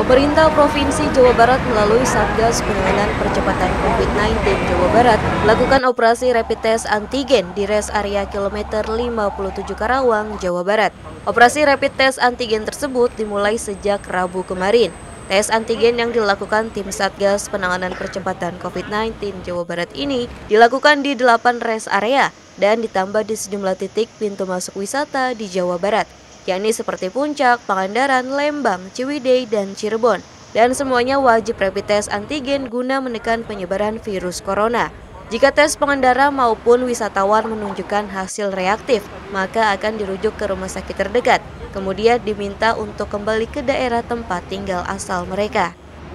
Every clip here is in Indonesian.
Pemerintah Provinsi Jawa Barat melalui Satgas Penanganan Percepatan COVID-19 Jawa Barat melakukan operasi rapid test antigen di res area kilometer 57 Karawang, Jawa Barat. Operasi rapid test antigen tersebut dimulai sejak Rabu kemarin. Tes antigen yang dilakukan tim Satgas Penanganan Percepatan COVID-19 Jawa Barat ini dilakukan di 8 res area dan ditambah di sejumlah titik pintu masuk wisata di Jawa Barat, yakni seperti Puncak, Pangandaran, Lembang, Ciwidey, dan Cirebon. Dan semuanya wajib rapid test antigen guna menekan penyebaran virus corona. Jika tes pengendara maupun wisatawan menunjukkan hasil reaktif, maka akan dirujuk ke rumah sakit terdekat. Kemudian diminta untuk kembali ke daerah tempat tinggal asal mereka.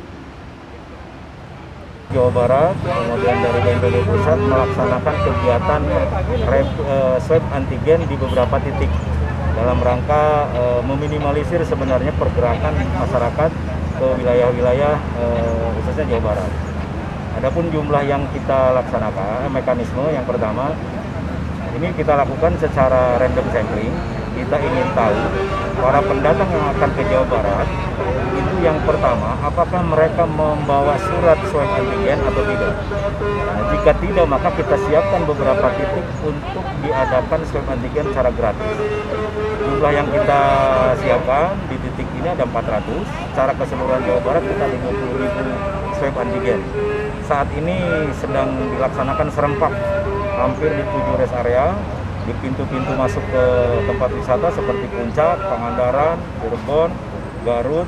Jawa Barat, kemudian dari BNPB Pusat melaksanakan kegiatan swab antigen di beberapa titik dalam rangka meminimalisir sebenarnya pergerakan masyarakat ke wilayah-wilayah khususnya Jawa Barat. Adapun jumlah yang kita laksanakan, mekanisme yang pertama, ini kita lakukan secara random sampling. Kita ingin tahu para pendatang yang akan ke Jawa Barat, itu yang pertama, apakah mereka membawa surat swab antigen atau tidak. Nah, jika tidak, maka kita siapkan beberapa titik untuk diadakan swab antigen secara gratis. Jumlah yang kita siapkan di titik ini ada 400, secara keseluruhan Jawa Barat kita 50.000 swab antigen. Saat ini sedang dilaksanakan serempak hampir di 7 rest area, di pintu-pintu masuk ke tempat wisata seperti Puncak, Pangandaran, Cirebon, Garut,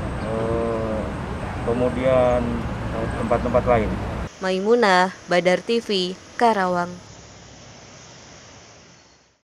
kemudian tempat-tempat lain. Maimunah, Badar TV, Karawang.